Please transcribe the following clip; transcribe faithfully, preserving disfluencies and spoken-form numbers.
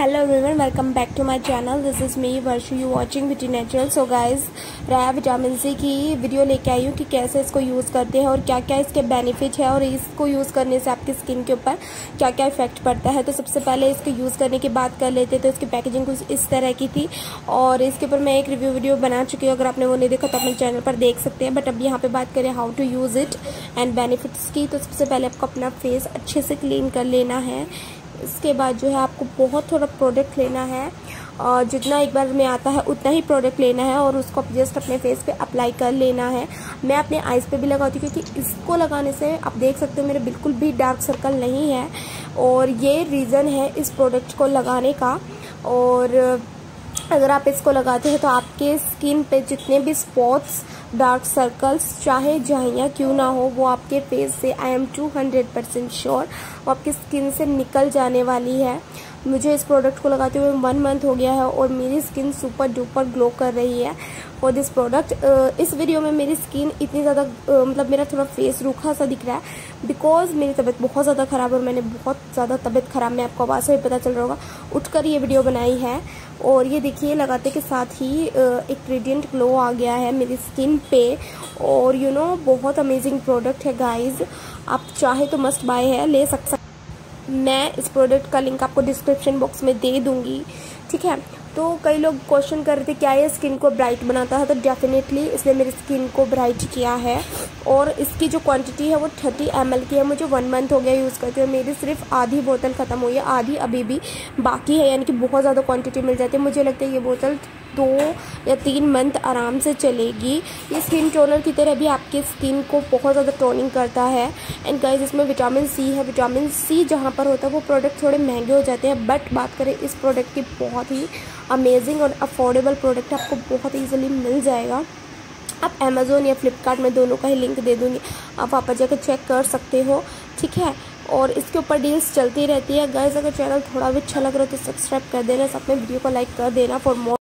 Hello everyone, welcome back to my channel. This is me Varshu, you watching beauty natural. So guys, राया vitamin C की video लेके आई हूँ कि कैसे इसको यूज़ करते हैं और क्या क्या इसके बेनिफिट है और इसको यूज़ करने से आपकी स्किन के ऊपर क्या क्या इफेक्ट पड़ता है। तो सबसे पहले इसको यूज़ करने की बात कर लेते। तो इसकी पैकेजिंग कुछ इस तरह की थी और इसके ऊपर मैं एक रिव्यू वीडियो बना चुकी हूँ। अगर आपने वो नहीं देखा तो अपने चैनल पर देख सकते हैं। बट अब यहाँ पर बात करें how to use it and benefits की, तो सबसे पहले आपको अपना फेस अच्छे से क्लीन कर लेना है। इसके बाद जो है आपको बहुत थोड़ा प्रोडक्ट लेना है और जितना एक बार में आता है उतना ही प्रोडक्ट लेना है और उसको जस्ट अपने फेस पे अप्लाई कर लेना है। मैं अपने आईज पे भी लगाती हूँ क्योंकि इसको लगाने से आप देख सकते हो मेरे बिल्कुल भी डार्क सर्कल नहीं है और ये रीज़न है इस प्रोडक्ट को लगाने का। और अगर आप इसको लगाते हैं तो आपके स्किन पे जितने भी स्पॉट्स, डार्क सर्कल्स, चाहे जहाँ क्यों ना हो, वो आपके फेस से I am two hundred percent sure वो आपकी स्किन से निकल जाने वाली है। मुझे इस प्रोडक्ट को लगाते हुए वन मंथ हो गया है और मेरी स्किन सुपर डुपर ग्लो कर रही है फॉर दिस प्रोडक्ट। इस वीडियो में मेरी स्किन इतनी ज़्यादा मतलब मेरा थोड़ा फेस रूखा सा दिख रहा है बिकॉज मेरी तबीयत बहुत ज़्यादा ख़राब है और मैंने बहुत ज़्यादा तबीयत ख़राब में आपको आवाज़ से भी पता चल रहा होगा उठकर ये वीडियो बनाई है। और ये देखिए, लगाते के साथ ही एक रेडिएंट ग्लो आ गया है मेरी स्किन पे और यू नो बहुत अमेजिंग प्रोडक्ट है गाइज। आप चाहे तो मस्ट बाय है, ले सकते। मैं इस प्रोडक्ट का लिंक आपको डिस्क्रिप्शन बॉक्स में दे दूंगी, ठीक है। तो कई लोग क्वेश्चन कर रहे थे क्या ये स्किन को ब्राइट बनाता है, तो डेफिनेटली इसने मेरी स्किन को ब्राइट किया है। और इसकी जो क्वांटिटी है वो थर्टी एम एल की है। मुझे वन मंथ हो गया यूज़ करते हुए, मेरी सिर्फ आधी बोतल ख़त्म हुई है, आधी अभी भी बाकी है, यानी कि बहुत ज़्यादा क्वांटिटी मिल जाती है। मुझे लगता है ये बोतल दो या तीन मंथ आराम से चलेगी। ये स्किन टोनर की तरह भी आपकी स्किन को बहुत ज़्यादा टोनिंग करता है। एंड गाइस, इसमें विटामिन सी है। विटामिन सी जहाँ पर होता है वो प्रोडक्ट थोड़े महंगे हो जाते हैं, बट बात करें इस प्रोडक्ट की, बहुत ही अमेजिंग और अफोर्डेबल प्रोडक्ट आपको बहुत ईजिली मिल जाएगा। आप अमेज़ोन या फ्लिपकार्ट में दोनों का ही लिंक दे दूँगी, आप वहाँ पर जाकर चेक कर सकते हो, ठीक है। और इसके ऊपर डील्स चलती रहती है गाइस। अगर चैनल थोड़ा भी अच्छा लग रहा है तो सब्सक्राइब कर देना, साथ में वीडियो को लाइक कर देना फॉर मोर